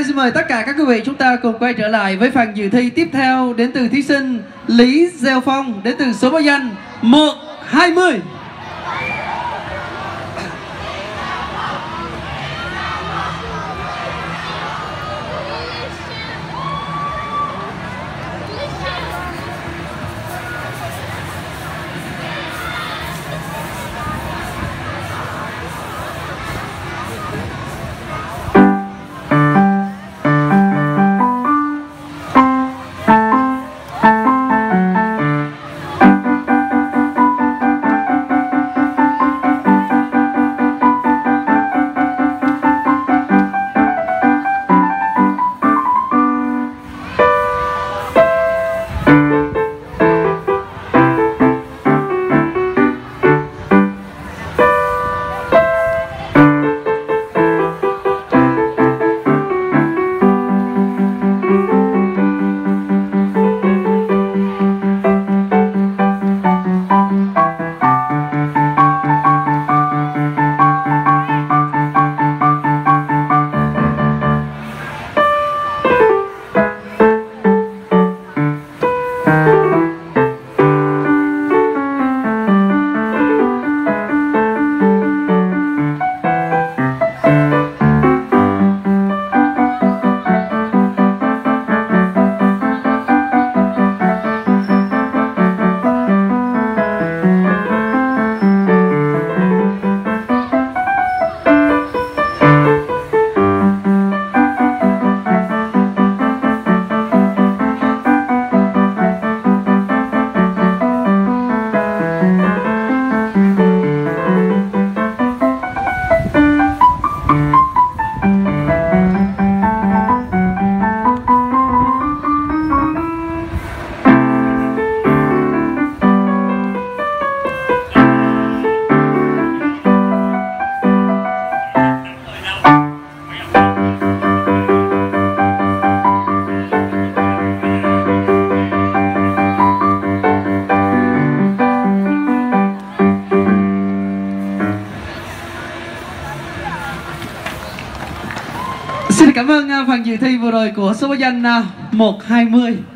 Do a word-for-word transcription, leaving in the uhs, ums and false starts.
nay xin mời tất cả các quý vị chúng ta cùng quay trở lại với phần dự thi tiếp theo đến từ thí sinh Lý Gieo Phong đến từ số báo danh một hai mươi. Xin cảm ơn phần dự thi vừa rồi của số báo danh một hai mươi.